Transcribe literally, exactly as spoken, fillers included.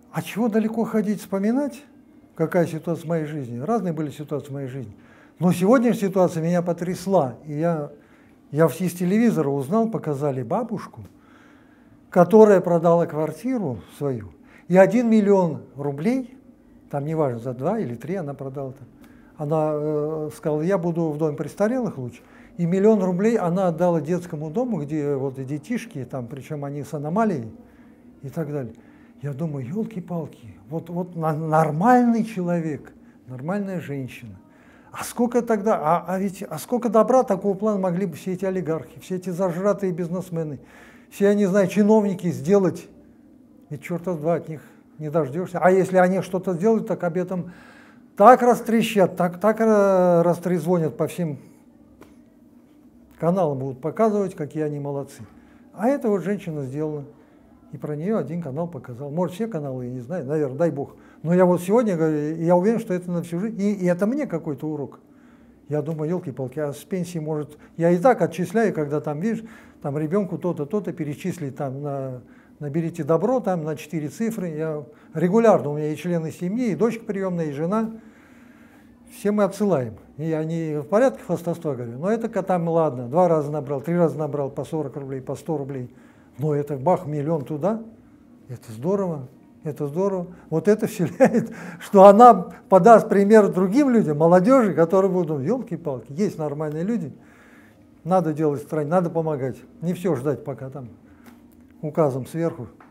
А чего далеко ходить вспоминать, какая ситуация в моей жизни? Разные были ситуации в моей жизни. Но сегодняшняя ситуация меня потрясла. И я, я из телевизора узнал, показали бабушку, которая продала квартиру свою, и один миллион рублей, там неважно, за два или три она продала, она э, сказала, я буду в доме престарелых лучше, и миллион рублей она отдала детскому дому, где вот детишки, там, причем они с аномалией и так далее. Я думаю, елки-палки, вот, вот нормальный человек, нормальная женщина. А сколько тогда, а, а ведь, а сколько добра такого плана могли бы все эти олигархи, все эти зажратые бизнесмены, все, я не знаю, чиновники сделать, ведь черта два от них не дождешься. А если они что-то сделают, так об этом так растрещат, так, так растрезвонят по всем каналам, будут показывать, какие они молодцы. А это вот женщина сделала. И про нее один канал показал. Может, все каналы, я не знаю, наверное, дай бог. Но я вот сегодня говорю, я уверен, что это на всю жизнь. И, и это мне какой-то урок. Я думаю, елки-палки, а с пенсии может... Я и так отчисляю, когда там, видишь, там ребенку то-то, то-то перечислить, там, на, наберите добро, там, на четыре цифры. Я регулярно, у меня и члены семьи, и дочка приемная, и жена. Все мы отсылаем. И они в порядке хвастовства, говорю. Но это там, ладно, два раза набрал, три раза набрал, по сорок рублей, по сто рублей. Но это бах, миллион туда, это здорово, это здорово. Вот это вселяет, что она подаст пример другим людям, молодежи, которые будут думать, елки-палки, есть нормальные люди, надо делать в стране, надо помогать. Не все ждать, пока там указом сверху